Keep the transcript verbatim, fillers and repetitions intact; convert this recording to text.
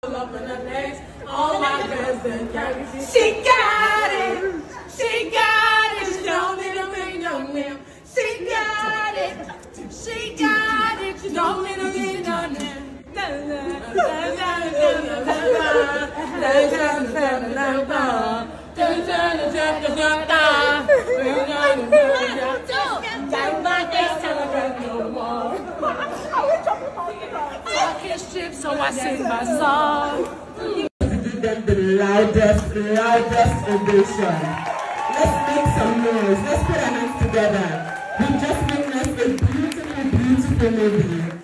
Up in her legs, all my girls done got it. She got it, she got it. She don't need a ring, no limb. She got it, she got it. She don't need a ring, no limb. So I sing my song. Give them the loudest, loudest ovation. Let's make some noise. Let's put our hands together. We just witnessed a beautiful, beautiful movie.